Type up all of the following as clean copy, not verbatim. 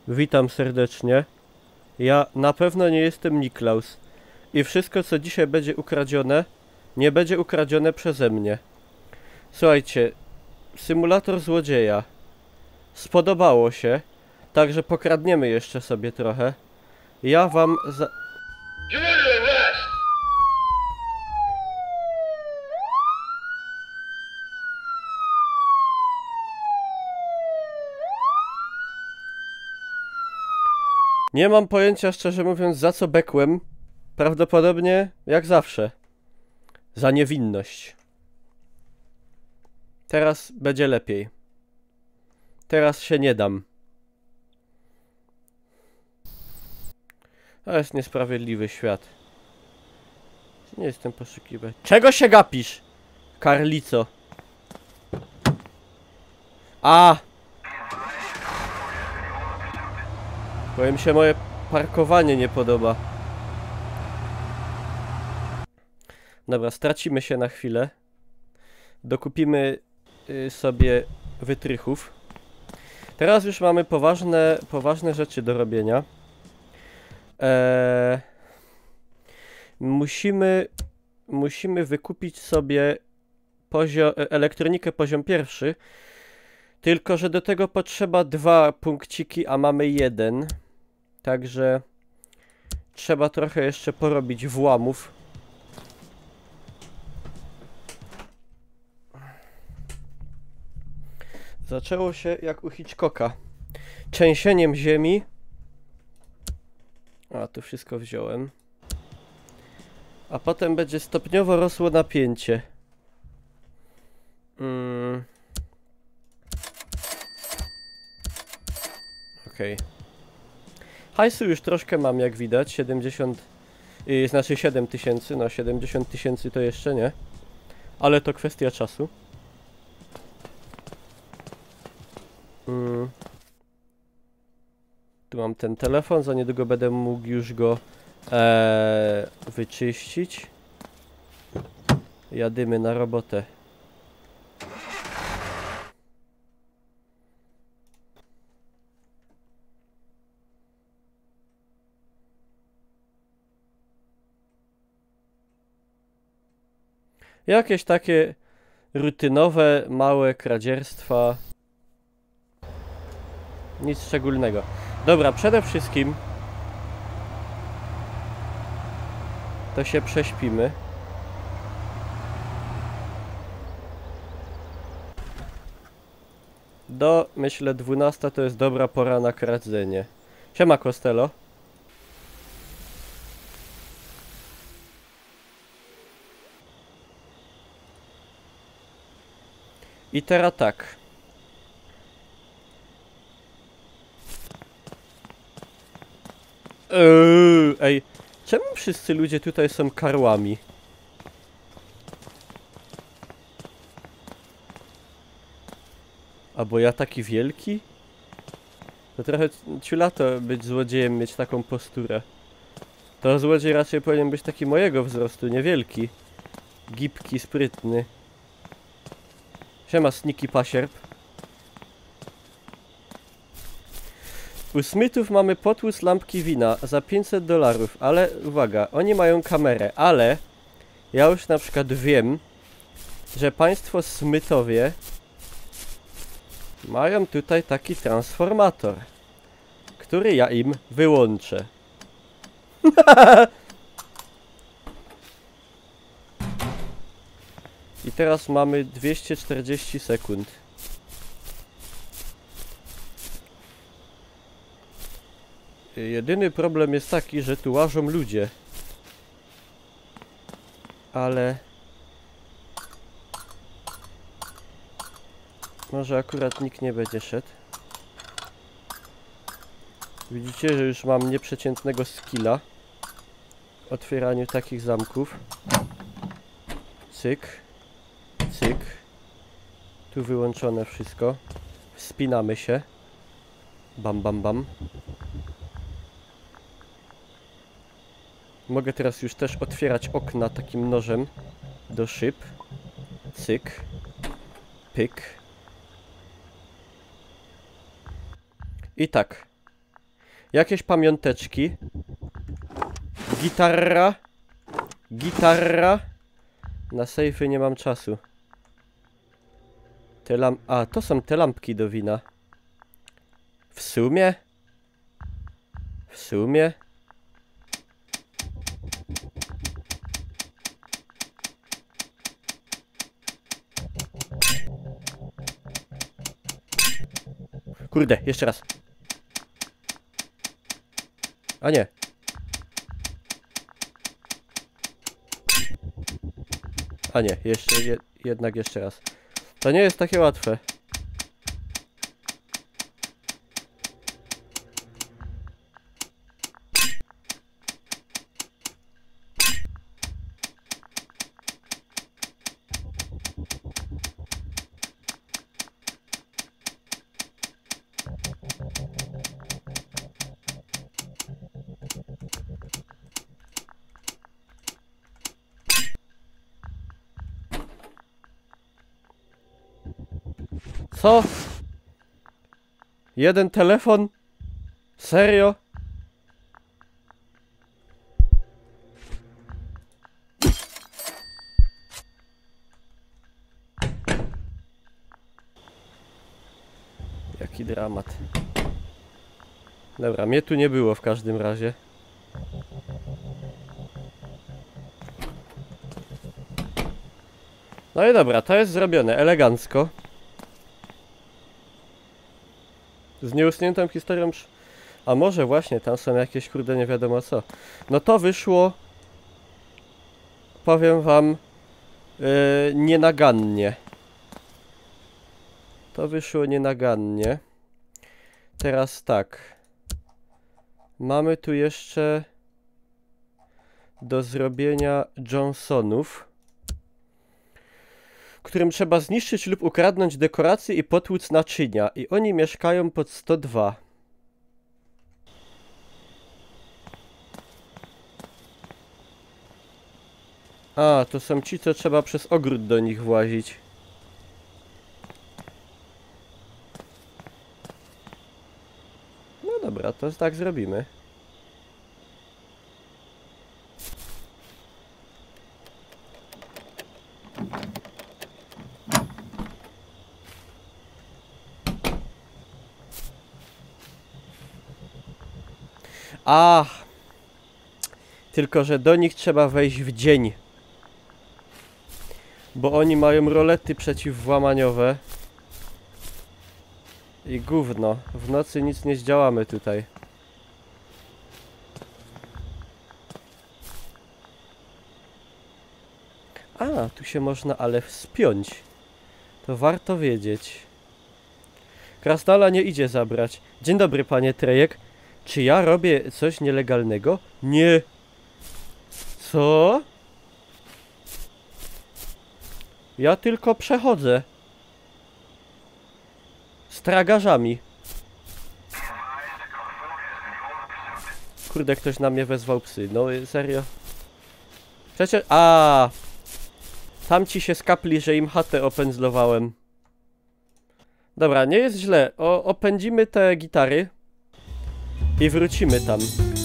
Witam serdecznie. Ja na pewno nie jestem Niklaus. I wszystko, co dzisiaj będzie ukradzione, nie będzie ukradzione przeze mnie. Słuchajcie, symulator złodzieja. Spodobało się, także pokradniemy jeszcze sobie trochę. Ja wam za... Nie mam pojęcia, szczerze mówiąc, za co bekłem. Prawdopodobnie, jak zawsze, za niewinność. Teraz będzie lepiej. Teraz się nie dam. To jest niesprawiedliwy świat. Nie jestem poszukiwany. Czego się gapisz, karlico? A! Bo im się moje parkowanie nie podoba. Dobra, stracimy się na chwilę. Dokupimy sobie wytrychów. Teraz już mamy poważne rzeczy do robienia. Musimy wykupić sobie elektronikę poziom pierwszy. Tylko że do tego potrzeba 2 punkciki, a mamy 1. Także trzeba trochę jeszcze porobić włamów. Zaczęło się jak u Hitchcocka. Trzęsieniem ziemi. A, tu wszystko wziąłem. A potem będzie stopniowo rosło napięcie. Okej. Hajsu już troszkę mam, jak widać. 70... znaczy 7000. No 70 000 to jeszcze nie. Ale to kwestia czasu. Tu mam ten telefon, za niedługo będę mógł już go wyczyścić. Jadymy na robotę. Jakieś takie rutynowe, małe kradzierstwa. Nic szczególnego. Dobra, przede wszystkim to się prześpimy. Myślę, 12 to jest dobra pora na kradzenie. Siema, Costello. I teraz tak. Ej, czemu wszyscy ludzie tutaj są karłami? A bo ja taki wielki? To trochę ciulato być złodziejem, mieć taką posturę. To złodziej raczej powinien być taki mojego wzrostu, niewielki. Gibki, sprytny. Siema, Sneaky Pasierb. U Smithów mamy potłus lampki wina za $500, ale uwaga, oni mają kamerę, ale ja już na przykład wiem, że państwo Smithowie mają tutaj taki transformator, który ja im wyłączę. I teraz mamy 240 sekund. Jedyny problem jest taki, że tu łażą ludzie. Ale... może akurat nikt nie będzie szedł. Widzicie, że już mam nieprzeciętnego skilla w otwieraniu takich zamków. Cyk. Cyk. Tu wyłączone wszystko. Wspinamy się. Bam, bam, bam. Mogę teraz już też otwierać okna takim nożem do szyb. Cyk. Pyk. I tak. Jakieś pamiąteczki. Gitarra. Gitarra. Na sejfy nie mam czasu. A, to są te lampki do wina. W sumie? W sumie? Kurde, jeszcze raz. A nie. A nie, jeszcze, jednak jeszcze raz. To nie jest takie łatwe. Co? Jeden telefon? Serio? Jaki dramat. Dobra, mnie tu nie było w każdym razie. No i dobra, to jest zrobione elegancko. Z nieustniętą historią... A może właśnie, tam są jakieś kurde nie wiadomo co. No to wyszło... Powiem wam... nienagannie. To wyszło nienagannie. Teraz tak. Mamy tu jeszcze... do zrobienia Johnsonów, którym trzeba zniszczyć lub ukradnąć dekoracje i potłuc naczynia. I oni mieszkają pod 102. A, to są ci, co trzeba przez ogród do nich włazić. No dobra, to tak zrobimy. Ach, tylko że do nich trzeba wejść w dzień, bo oni mają rolety przeciwwłamaniowe i gówno, w nocy nic nie zdziałamy tutaj. A, tu się można ale wspiąć, to warto wiedzieć. Krasnala nie idzie zabrać. Dzień dobry, panie Trejek. Czy ja robię coś nielegalnego? Nie. Co? Ja tylko przechodzę. Z tragarzami. Kurde, ktoś na mnie wezwał psy. No serio? Przecież... A, tamci się skapli, że im chatę opędzlowałem. Dobra, nie jest źle. Opędzimy te gitary. I wrócimy tam.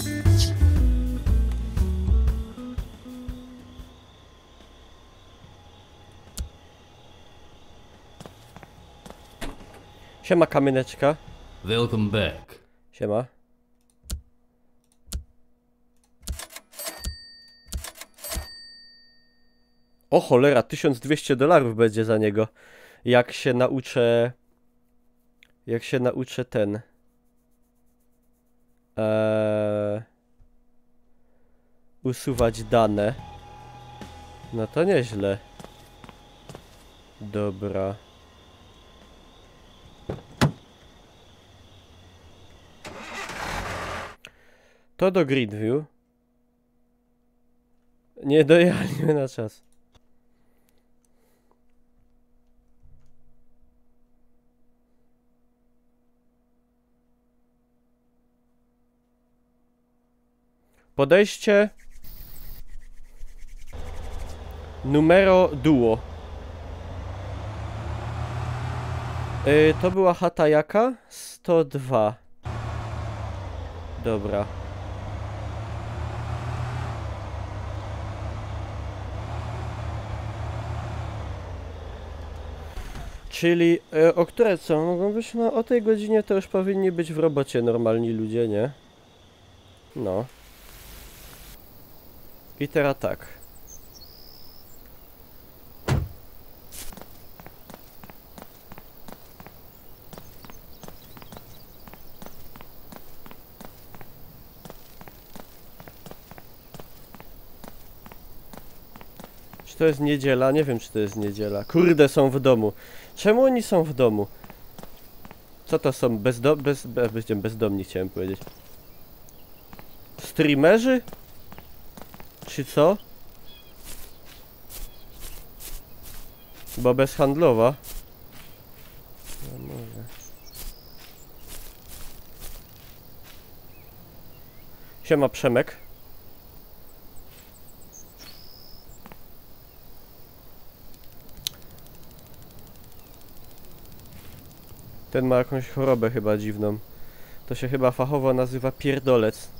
Siema, kamyneczka. Welcome back. Siema. O cholera, $1200 będzie za niego. Jak się nauczę... Jak się nauczę ten... usuwać dane. No to nieźle. Dobra. To do Greenview. Nie dojechaliśmy na czas. Podejście numero duo. To była chata jaka? 102. Dobra. Czyli o które co? Mogą być? No o tej godzinie to już powinni być w robocie normalni ludzie, nie? No. I teraz tak. Czy to jest niedziela? Nie wiem, czy to jest niedziela. Kurde, są w domu. Czemu oni są w domu? Co to są? Bezdomni chciałem powiedzieć. Streamerzy? Czy co? Bo bezhandlowa. No może. Siema Przemek. Ten ma jakąś chorobę chyba dziwną. To się chyba fachowo nazywa pierdolec.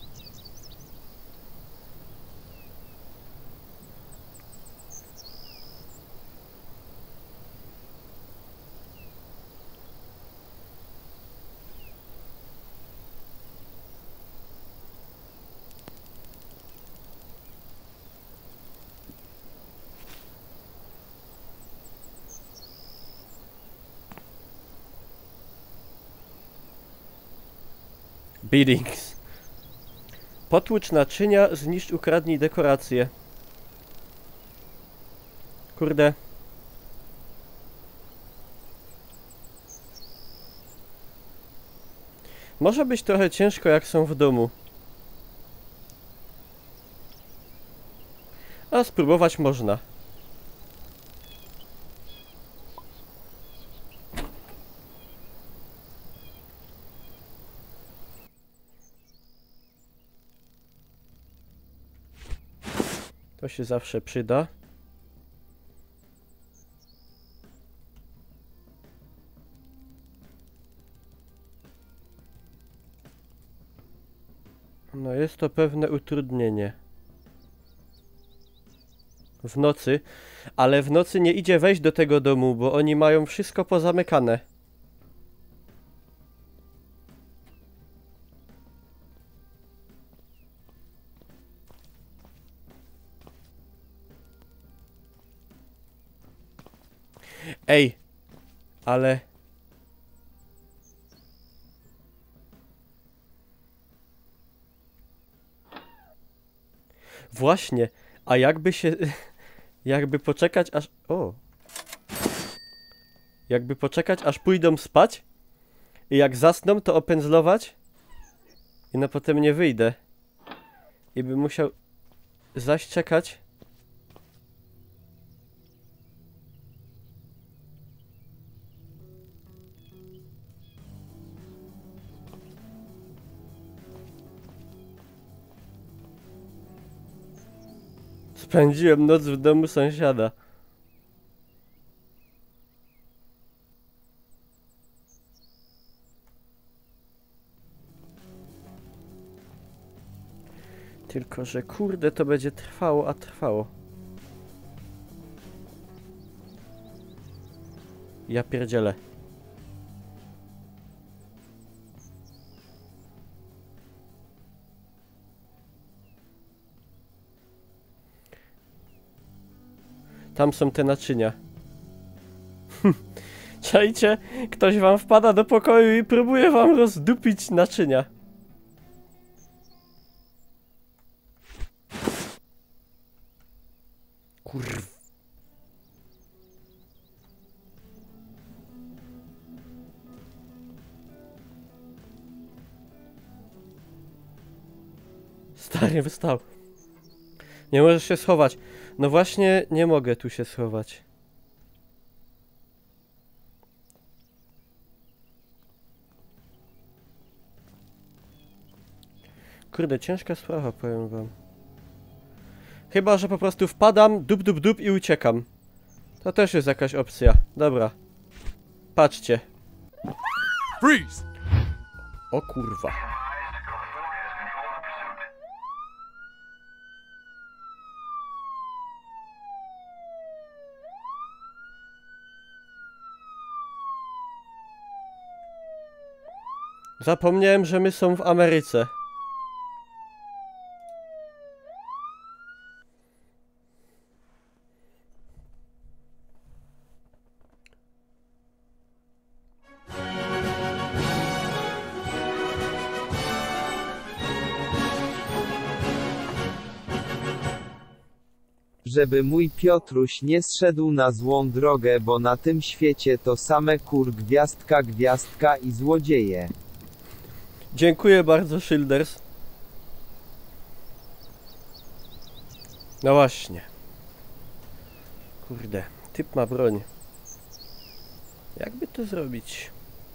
Biddings. Potłucz naczynia, zniszcz, ukradnij dekoracje. Kurde. Może być trochę ciężko, jak są w domu. A spróbować można. To się zawsze przyda. No jest to pewne utrudnienie. W nocy. Ale w nocy nie idzie wejść do tego domu, bo oni mają wszystko pozamykane. Ej, ale... Właśnie, a jakby się... Jakby poczekać aż... O! Jakby poczekać aż pójdą spać i jak zasną to opędzlować i no potem nie wyjdę. I bym musiał zaś czekać. Spędziłem noc w domu sąsiada. Tylko, że kurde to będzie trwało, a trwało. Ja pierdzielę. Tam są te naczynia. Czajcie, ktoś wam wpada do pokoju i próbuje wam rozdupić naczynia. Kurw. Stary wystał. Nie możesz się schować. No właśnie, nie mogę tu się schować. Kurde, ciężka sprawa, powiem wam. Chyba, że po prostu wpadam, dup i uciekam. To też jest jakaś opcja. Dobra. Patrzcie. Freeze! O kurwa. Zapomniałem, że my są w Ameryce. Żeby mój Piotruś nie zszedł na złą drogę, bo na tym świecie to same gwiazdka, gwiazdka i złodzieje. Dziękuję bardzo, Shielders. No właśnie. Kurde, typ ma broń. Jakby to zrobić?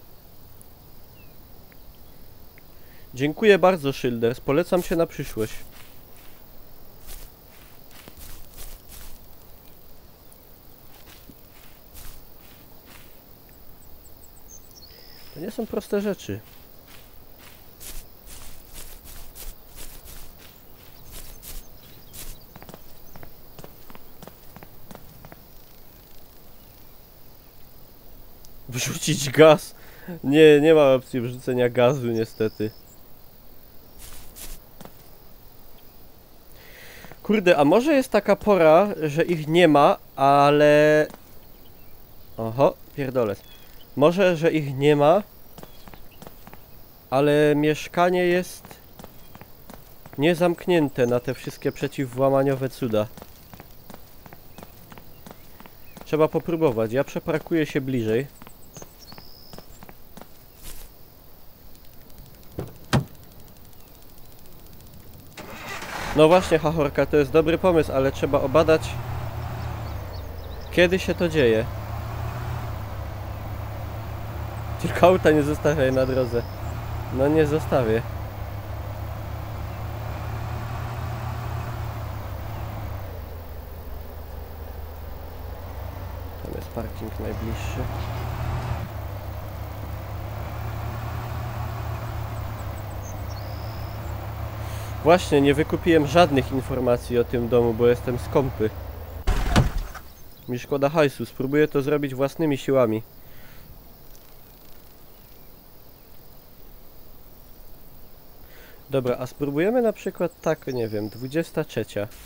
Dziękuję bardzo, Shielders. Polecam się na przyszłość. To nie są proste rzeczy. Wrzucić gaz. Nie, nie ma opcji wrzucenia gazu niestety. Kurde, a może jest taka pora, że ich nie ma, ale... Oho, pierdolec. Może, że ich nie ma, ale mieszkanie jest niezamknięte na te wszystkie przeciwwłamaniowe cuda. Trzeba popróbować. Ja przeparkuję się bliżej. No właśnie, Hachorka, to jest dobry pomysł, ale trzeba obadać, kiedy się to dzieje. Tylko auta nie zostawiaj na drodze. No nie zostawię. Tam jest parking najbliższy. Właśnie, nie wykupiłem żadnych informacji o tym domu, bo jestem skąpy. Mi szkoda hajsu, spróbuję to zrobić własnymi siłami. Dobra, a spróbujemy na przykład tak, nie wiem, 23.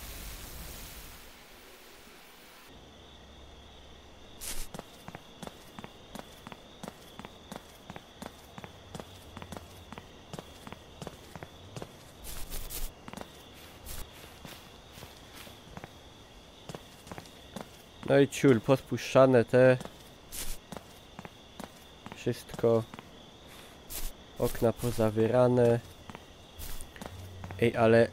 No i ciul, podpuszczane te... Wszystko... Okna pozawierane... Ej, ale...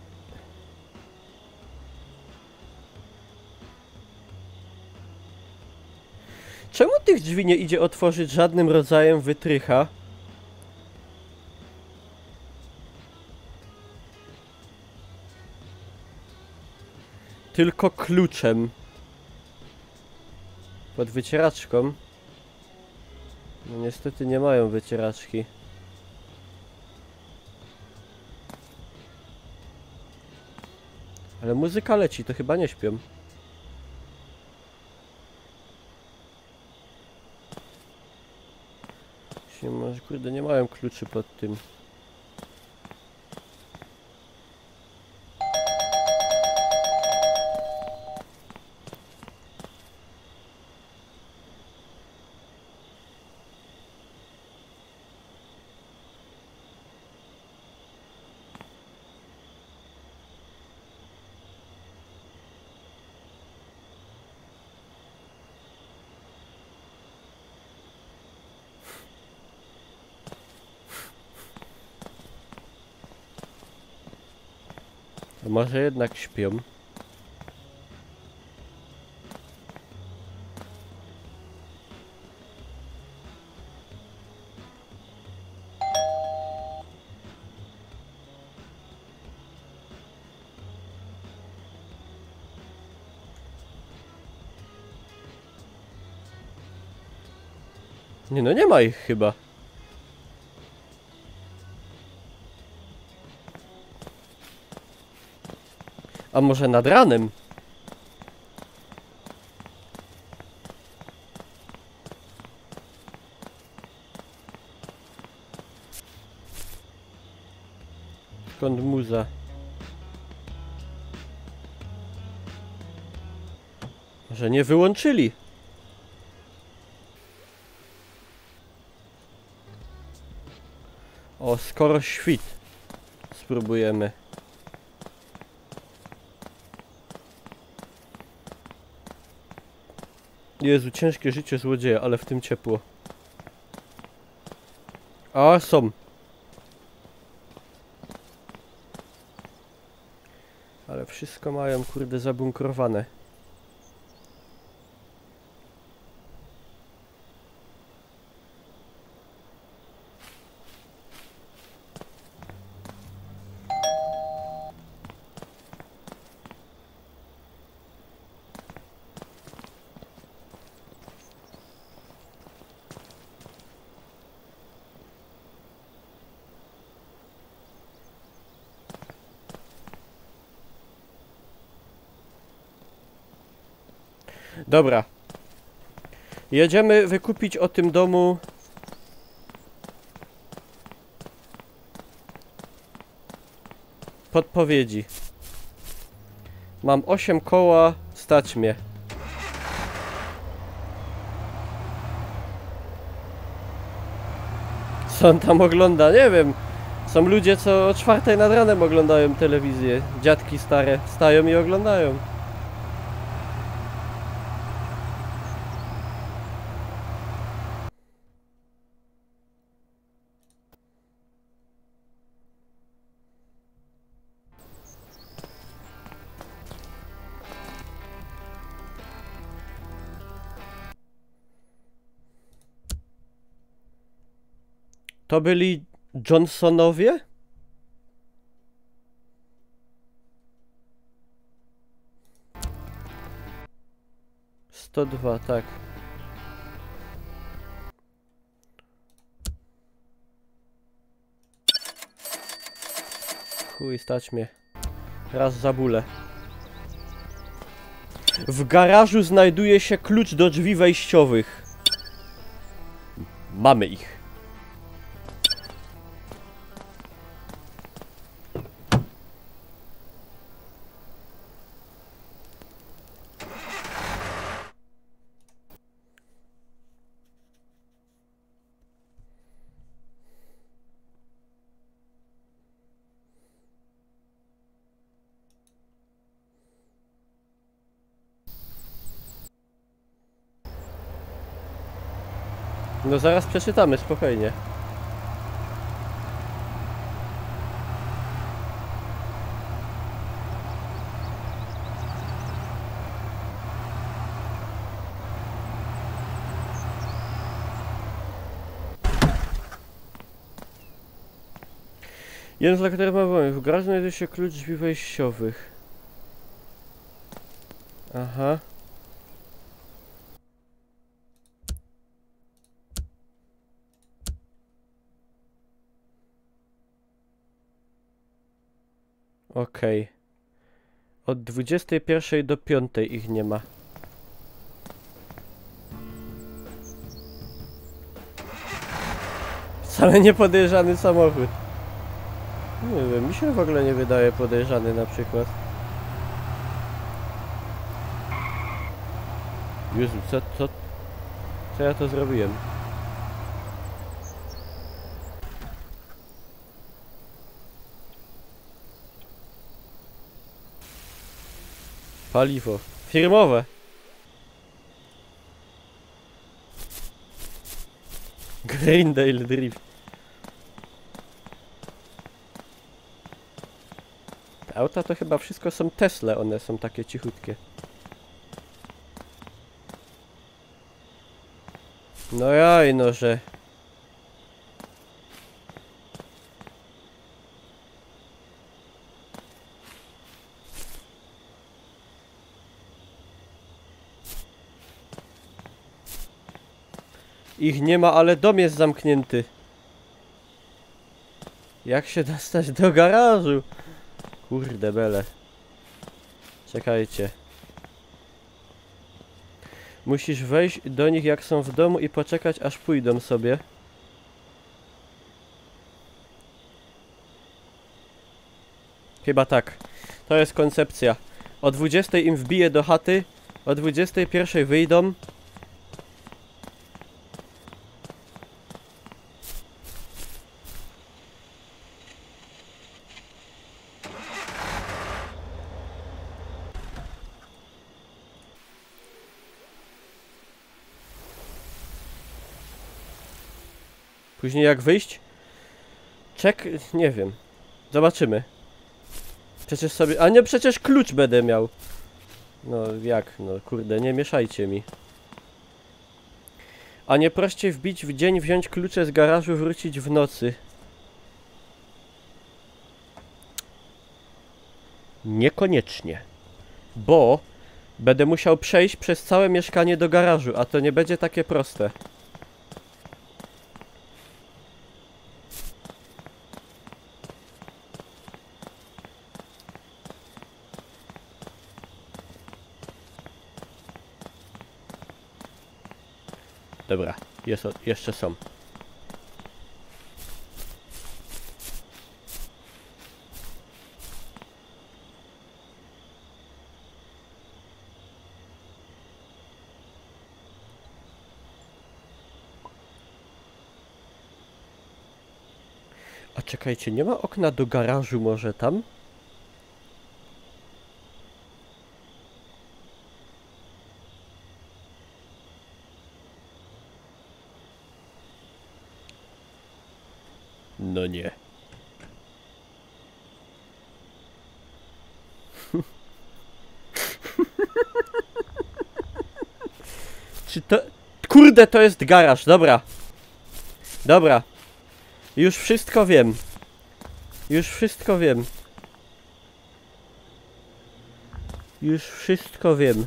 Czemu tych drzwi nie idzie otworzyć żadnym rodzajem wytrycha? Tylko kluczem. Pod wycieraczką. No niestety nie mają wycieraczki. Ale muzyka leci, to chyba nie śpią. Może kurde, nie mają kluczy pod tym. To może jednak śpią. Nie no, nie ma ich chyba. A może nad ranem? Skąd muza? Że nie wyłączyli. O, skoro świt. Spróbujemy. Jezu, ciężkie życie złodzieja, ale w tym ciepło. A, są. Ale wszystko mają, kurde, zabunkrowane. Dobra. Jedziemy wykupić o tym domu podpowiedzi. Mam 8 koła, stać mnie. Co on tam ogląda? Nie wiem. Są ludzie, co o 4 nad ranem oglądają telewizję. Dziadki stare stają i oglądają. To byli Johnsonowie? (102), tak. Chuj, stać mnie. Raz za bólę. W garażu znajduje się klucz do drzwi wejściowych. Mamy ich. No zaraz przeczytamy, spokojnie. Jeden z lokatorów ma wolny. W garażu znajduje się klucz drzwi wejściowych. Aha. Okej. Od 21 do 5 ich nie ma. Wcale nie podejrzany samochód. Nie wiem, mi się w ogóle nie wydaje podejrzany na przykład. Jezu, co ja to zrobiłem? Paliwo. Firmowe. Greendale Drift. Te auta to chyba wszystko są Tesla, one są takie cichutkie. No jaj, no że... Ich nie ma, ale dom jest zamknięty. Jak się dostać do garażu? Kurde bele. Czekajcie. Musisz wejść do nich jak są w domu i poczekać aż pójdą sobie. Chyba tak. To jest koncepcja. O 20 im wbiję do chaty, o 21 wyjdą. Później jak wyjść? Nie wiem. Zobaczymy. Przecież sobie... A nie, przecież klucz będę miał. No jak? No kurde, nie mieszajcie mi. A nie prościej wbić w dzień, wziąć klucze z garażu, wrócić w nocy. Niekoniecznie. Bo będę musiał przejść przez całe mieszkanie do garażu, a to nie będzie takie proste. Dobra, jeszcze są. A czekajcie, nie ma okna do garażu może tam? No nie. Czy to... Kurde, to jest garaż, dobra. Dobra. Już wszystko wiem. Już wszystko wiem. Już wszystko wiem.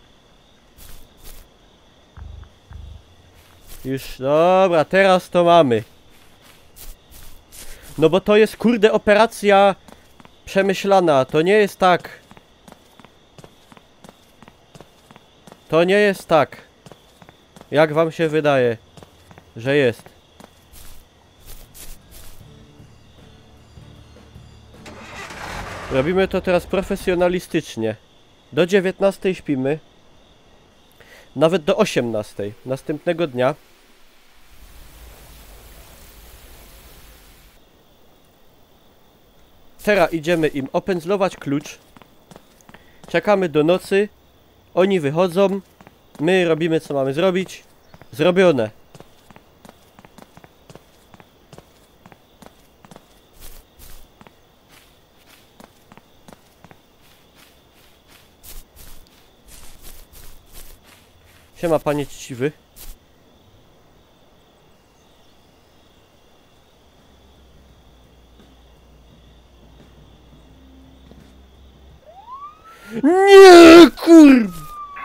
Już... Dobra, teraz to mamy. No bo to jest kurde operacja przemyślana, to nie jest tak. To nie jest tak. Jak wam się wydaje, że jest. Robimy to teraz profesjonalistycznie. Do 19 śpimy. Nawet do 18 następnego dnia. Teraz idziemy im opędzlować klucz. Czekamy do nocy. Oni wychodzą. My robimy co mamy zrobić. Zrobione. Siema panie chciwy. Nie, kurwa!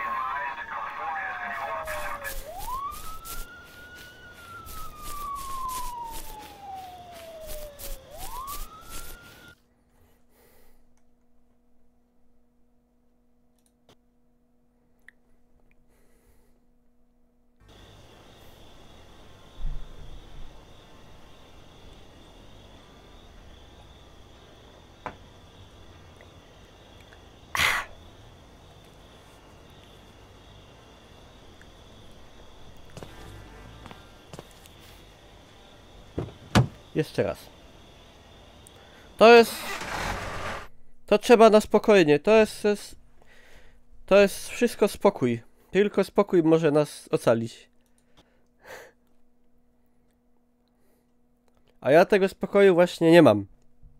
Jeszcze raz. To trzeba na spokojnie. To jest wszystko spokój. Tylko spokój może nas ocalić. A ja tego spokoju właśnie nie mam.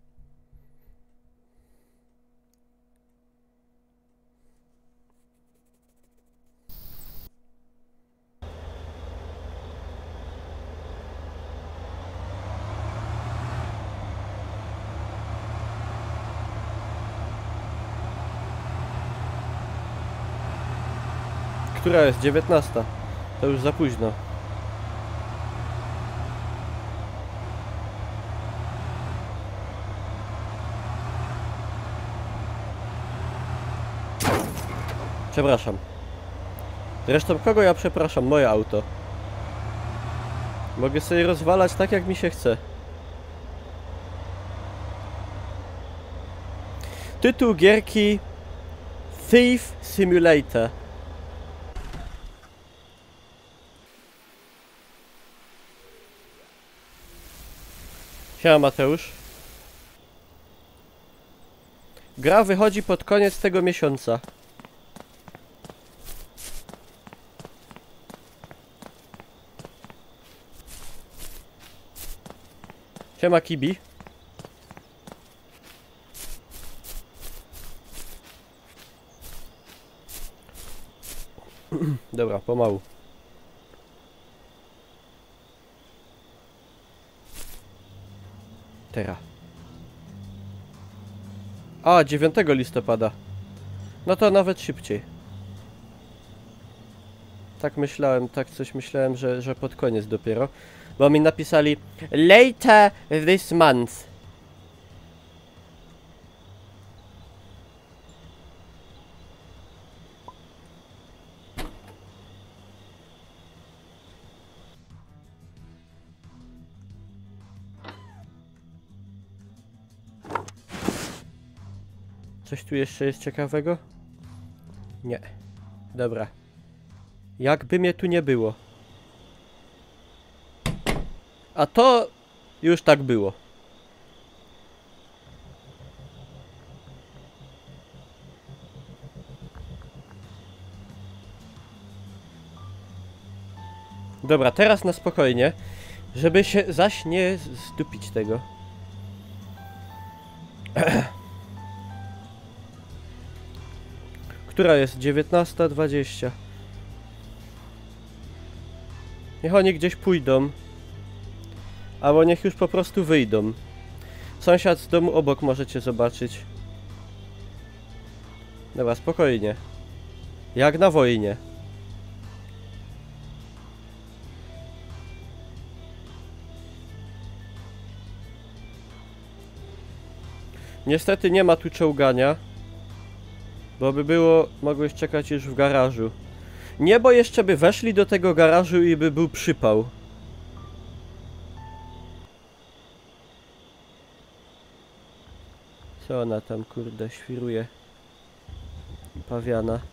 Która jest? 19. To już za późno. Przepraszam. Zresztą kogo ja przepraszam? Moje auto. Mogę sobie rozwalać tak jak mi się chce. Tytuł gierki Thief Simulator. Siema Mateusz. Gra wychodzi pod koniec tego miesiąca. Siema Kibi. Dobra, pomału. Teraz. A, 9 listopada. No to nawet szybciej. Tak myślałem, tak coś myślałem, że pod koniec dopiero. Bo mi napisali later this month. Coś tu jeszcze jest ciekawego? Nie. Dobra. Jakby mnie tu nie było. A to już tak było. Dobra, teraz na spokojnie, żeby się zaś nie zdupić tego. Która jest? 19:20. Niech oni gdzieś pójdą. Albo niech już po prostu wyjdą. Sąsiad z domu obok możecie zobaczyć. Dobra, spokojnie. Jak na wojnie. Niestety nie ma tu czołgania. Bo by było, mogłeś czekać już w garażu. Nie, bo jeszcze by weszli do tego garażu i by był przypał. Co ona tam, kurde, świruje? Pawiana.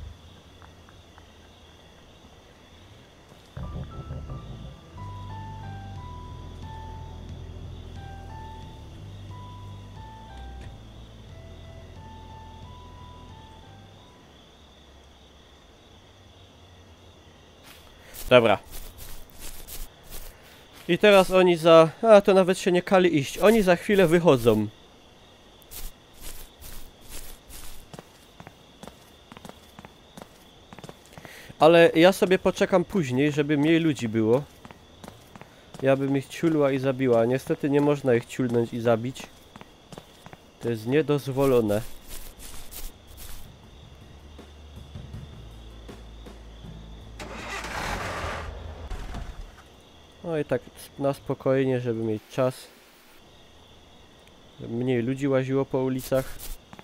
Dobra. I teraz oni za... A, to nawet się nie kali iść. Oni za chwilę wychodzą. Ale ja sobie poczekam później, żeby mniej ludzi było. Ja bym ich ciulła i zabiła. Niestety nie można ich ciulnąć i zabić. To jest niedozwolone. No i tak na spokojnie, żeby mieć czas. Żeby mniej ludzi łaziło po ulicach.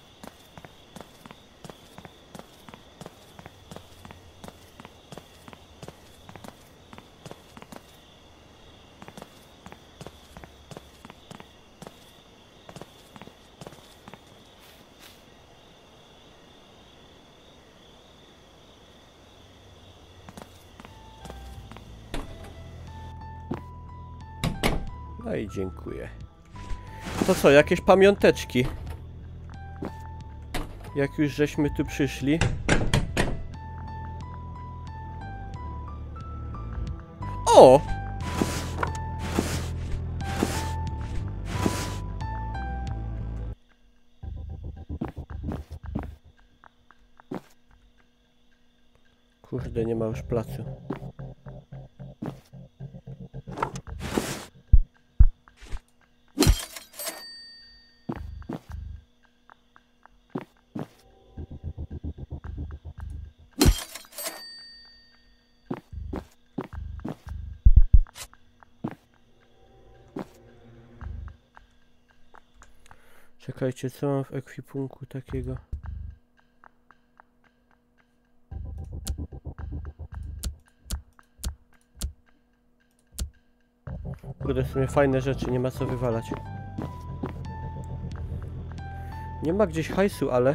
No i dziękuję. To co, jakieś pamiąteczki? Jak już żeśmy tu przyszli. O! Kurde, nie ma już placu. Czekajcie, co mam w ekwipunku takiego? Kurde, w sumie fajne rzeczy, nie ma co wywalać. Nie ma gdzieś hajsu, ale...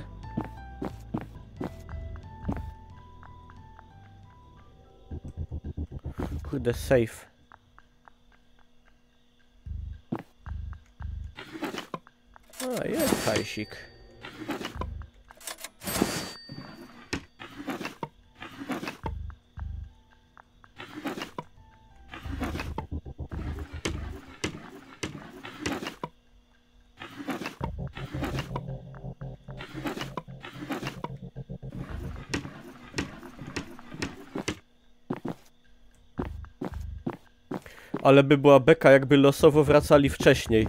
Kurde, safe. A, jest hajsik. Ale by była beka, jakby losowo wracali wcześniej.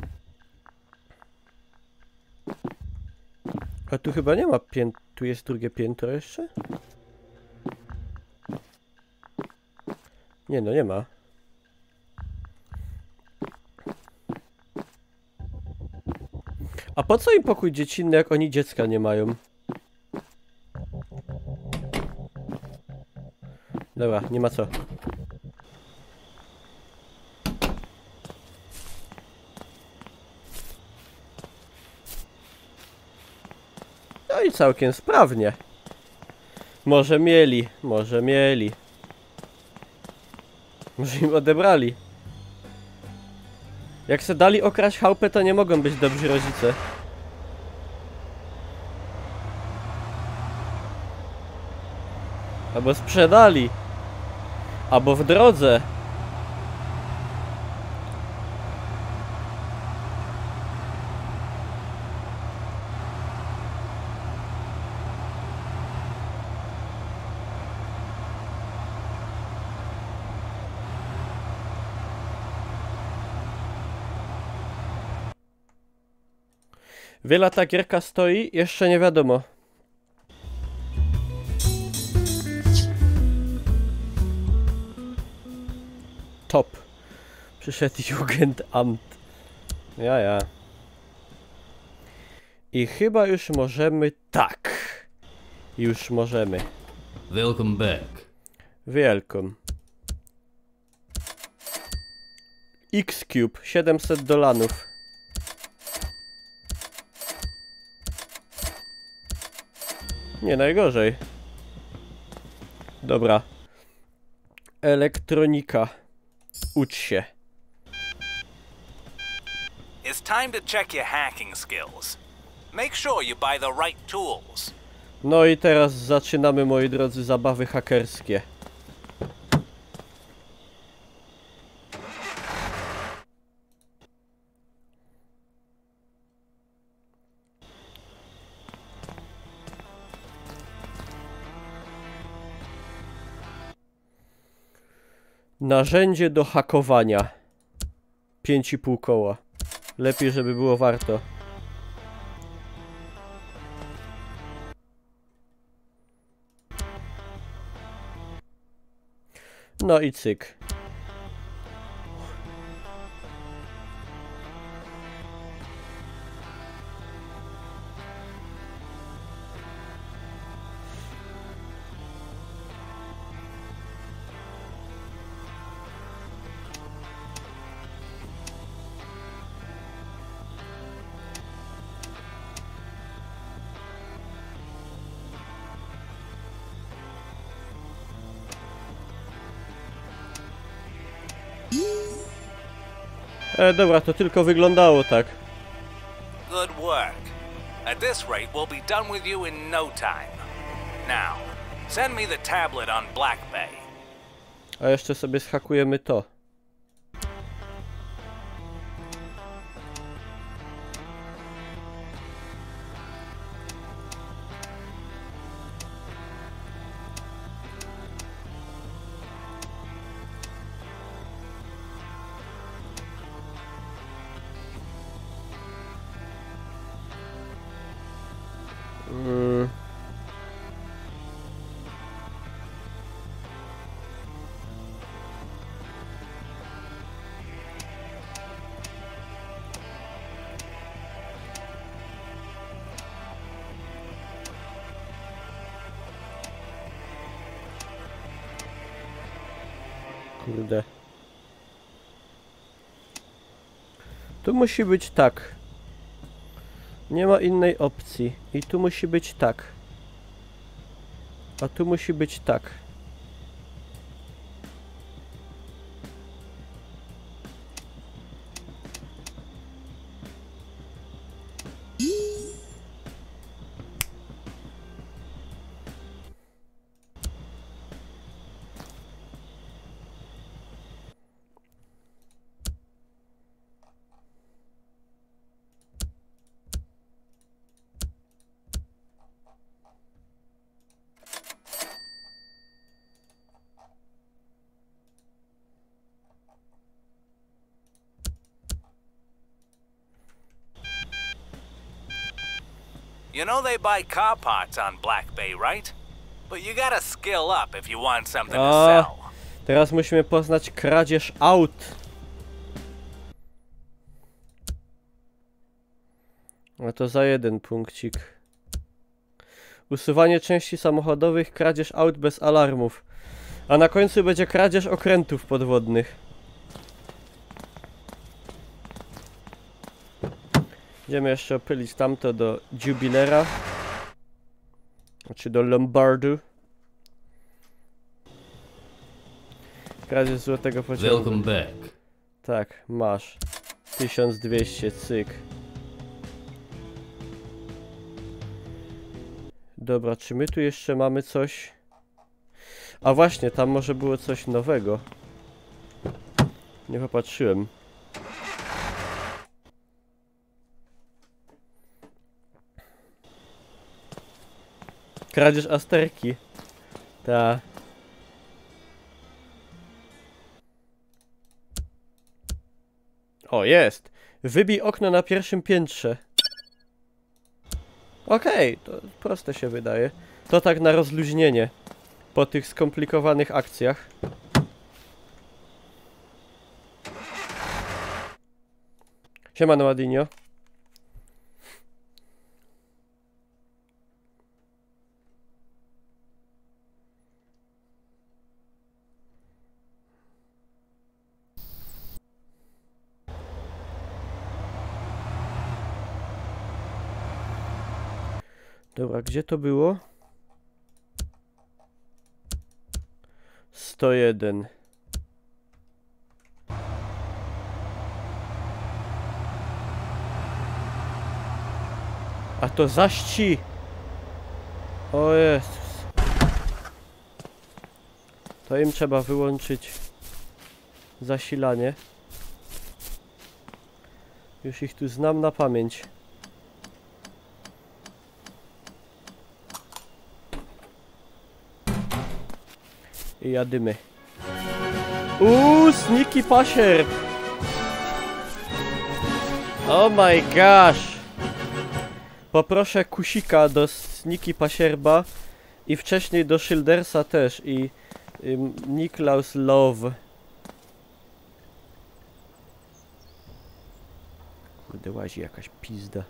A tu chyba nie ma tu jest drugie piętro jeszcze? Nie no, nie ma. A po co im pokój dziecinny, jak oni dziecka nie mają? Dobra, nie ma co. No i całkiem sprawnie. Może mieli, może mieli. Może im odebrali. Jak se dali okraść chałupę, to nie mogą być dobrzy rodzice. Albo sprzedali. Albo w drodze. Wiele ta gierka stoi, jeszcze nie wiadomo. Top. Przyszedł Jugendamt. Ja. I chyba już możemy... Tak. Już możemy. Welcome back. Welcome. X-Cube, $700. Nie najgorzej. Dobra. Elektronika. Ucz się. It's time to check your hacking skills. Make sure you buy the right tools. No i teraz zaczynamy, moi drodzy, zabawy hakerskie. Narzędzie do hakowania. 5,5 koła. Lepiej, żeby było warto. No i cyk. Dobra, to tylko wyglądało tak. Good work. At this rate, we'll be done with you in no time. Now, send me the tablet on Black Bay. A jeszcze sobie schakujemy to. Kurde. Tu musi być tak. Nie ma innej opcji. I tu musi być tak. A tu musi być tak. You know they buy car parts on Black Bay, right? But you gotta skill up if you want something to sell. Teraz musimy poznać kradzież aut. No to za 1 punkcik. Usuwanie części samochodowych, kradzież aut bez alarmów. A na końcu będzie kradzież okrętów podwodnych. Idziemy jeszcze opylić tamto do Jubilera. Znaczy do Lombardu. Kradzież złotego pociągu. Welcome back. Tak, masz. 1200, cyk. Dobra, czy my tu jeszcze mamy coś? A właśnie, tam może było coś nowego. Nie popatrzyłem. Kradzież Asterki. Ta. O, jest! Wybij okno na pierwszym piętrze. Okej, to proste się wydaje. To tak na rozluźnienie. Po tych skomplikowanych akcjach. Siemano, Adinio. Dobra, gdzie to było? 101. A to zaści! O Jezus. To im trzeba wyłączyć zasilanie. Już ich tu znam na pamięć. I jadymy. Sneaky pasierb! Oh my gosh! Poproszę kusika do Sneaky pasierba i wcześniej do Schildersa też i Niklaus Love. Kurde, łazi jakaś pizda.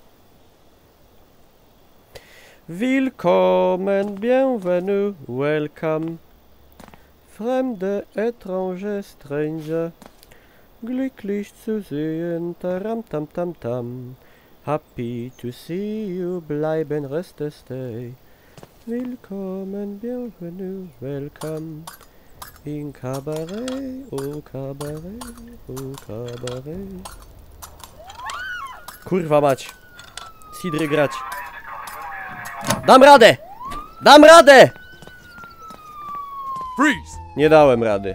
Willkommen, bienvenue, welcome. Fremde, étranger, stranger. Glücklich zu sehen, taram tam tam tam. Happy to see you, bleiben reste stay. Willkommen, bienvenue, welcome. In cabaret, au cabaret, au cabaret. Kurwa mać. Sidry grać. Dam radę! Dam radę! Freeze! Nie dałem rady.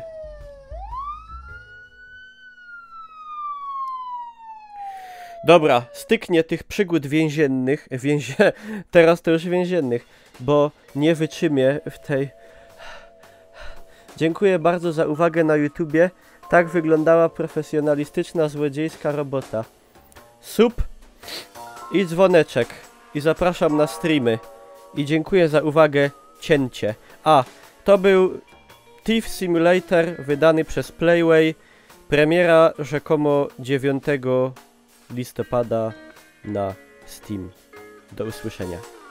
Dobra, styknie tych przygód więziennych, teraz to już więziennych, bo nie wytrzymię w tej... Dziękuję bardzo za uwagę na YouTubie. Tak wyglądała profesjonalistyczna, złodziejska robota. Sub i dzwoneczek. I zapraszam na streamy. I dziękuję za uwagę, cięcie. A, to był Thief Simulator wydany przez Playway. Premiera rzekomo 9 listopada na Steam. Do usłyszenia.